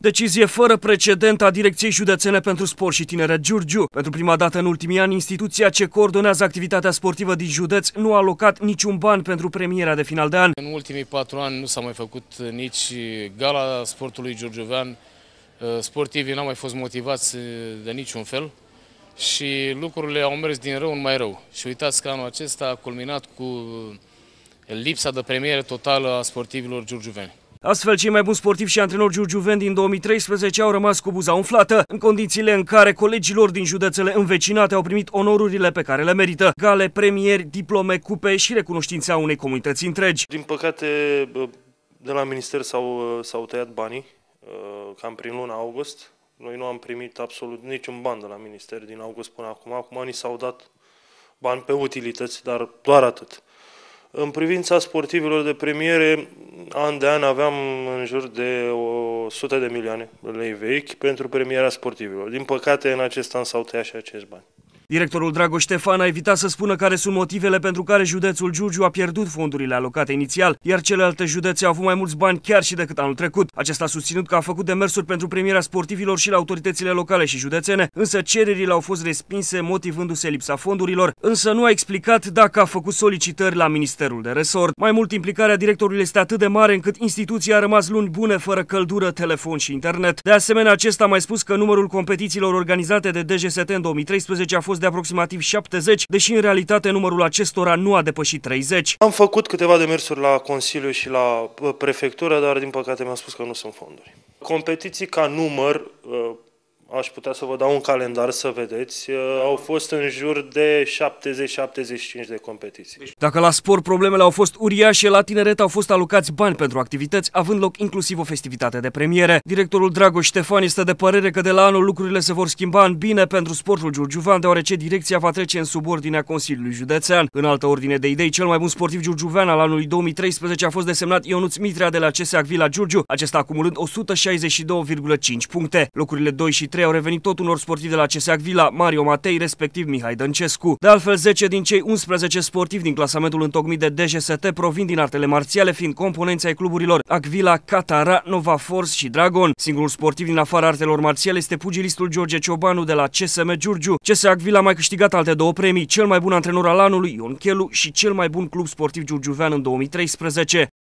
Decizie fără precedent a Direcției Județene pentru Sport și Tineret Giurgiu. Pentru prima dată în ultimii ani, instituția ce coordonează activitatea sportivă din județ nu a alocat niciun ban pentru premiera de final de an. În ultimii 4 ani nu s-a mai făcut nici gala sportului giurgiuvean. Sportivii n-au mai fost motivați de niciun fel și lucrurile au mers din rău în mai rău. Și uitați că anul acesta a culminat cu lipsa de premieră totală a sportivilor giurgiuveni. Astfel, cei mai buni sportivi și antrenori giurgiuveni din 2013 au rămas cu buza umflată, în condițiile în care colegilor din județele învecinate au primit onorurile pe care le merită: gale, premieri, diplome, cupe și recunoștința unei comunități întregi. Din păcate, de la minister s-au tăiat banii, cam prin luna august. Noi nu am primit absolut niciun ban de la minister din august până acum. Acum ni s-au dat bani pe utilități, dar doar atât. În privința sportivilor de premiere, an de an aveam în jur de 100 de milioane de lei vechi pentru premiera sportivilor. Din păcate, în acest an s-au tăiat și acești bani. Directorul Dragoș Ștefan a evitat să spună care sunt motivele pentru care județul Giurgiu a pierdut fondurile alocate inițial, iar celelalte județe au avut mai mulți bani chiar și decât anul trecut. Acesta a susținut că a făcut demersuri pentru premiera sportivilor și la autoritățile locale și județene, însă cererile au fost respinse motivându-se lipsa fondurilor, însă nu a explicat dacă a făcut solicitări la Ministerul de Resort. Mai mult, implicarea directorului este atât de mare încât instituția a rămas luni bune fără căldură, telefon și internet. De asemenea, acesta a mai spus că numărul competițiilor organizate de DGST în 2013 a fost de aproximativ 70, deși în realitate numărul acestora nu a depășit 30. Am făcut câteva demersuri la Consiliu și la Prefectură, dar din păcate mi-a spus că nu sunt fonduri. Competiții ca număr, aș putea să vă dau un calendar să vedeți, au fost în jur de 70-75 de competiții. Dacă la sport problemele au fost uriașe, la tineret au fost alocați bani pentru activități, având loc inclusiv o festivitate de premiere. Directorul Dragoș Ștefan este de părere că de la anul lucrurile se vor schimba în bine pentru sportul giurgiuvean, deoarece direcția va trece în subordinea Consiliului Județean. În altă ordine de idei, cel mai bun sportiv giurgiuvean al anului 2013 a fost desemnat Ionuț Mitrea de la CS Agvila Giurgiu, acesta acumulând 162,5 puncte. Locurile 2 și 3 au revenit tot unor sportivi de la CS Agvila, Mario Matei, respectiv Mihai Dăncescu. De altfel, 10 din cei 11 sportivi din clasamentul întocmit de DGST provin din artele marțiale, fiind componenți ai cluburilor Agvila, Catara, Nova Force și Dragon. Singurul sportiv din afara artelor marțiale este pugilistul George Ciobanu de la CSM Giurgiu. CS Agvila a mai câștigat alte două premii: cel mai bun antrenor al anului, Ion Chelu, și cel mai bun club sportiv giurgiuvean în 2013.